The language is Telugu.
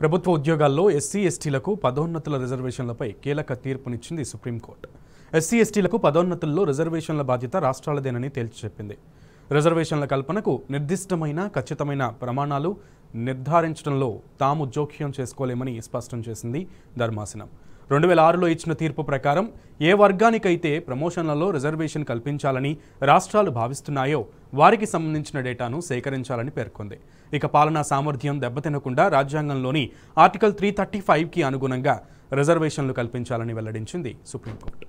ప్రభుత్వ ఉద్యోగాల్లో ఎస్సీ ఎస్టీలకు పదోన్నతుల రిజర్వేషన్లపై కీలక తీర్పునిచ్చింది సుప్రీంకోర్టు. ఎస్సీ ఎస్టీలకు పదోన్నతుల్లో రిజర్వేషన్ల బాధ్యత రాష్ట్రాలదేనని తేల్చి చెప్పింది. రిజర్వేషన్ల కల్పనకు నిర్దిష్టమైన ఖచ్చితమైన ప్రమాణాలు నిర్ధారించడంలో తాము జోక్యం చేసుకోలేమని స్పష్టం చేసింది ధర్మాసనం. 2006లో ఇచ్చిన తీర్పు ప్రకారం ఏ వర్గానికైతే ప్రమోషన్లలో రిజర్వేషన్ కల్పించాలని రాష్ట్రాలు భావిస్తున్నాయో వారికి సంబంధించిన డేటాను సేకరించాలని పేర్కొంది. ఇక పాలనా సామర్థ్యం దెబ్బతినకుండా రాజ్యాంగంలోని ఆర్టికల్ 335కి అనుగుణంగా రిజర్వేషన్లు కల్పించాలని వెల్లడించింది సుప్రీంకోర్టు.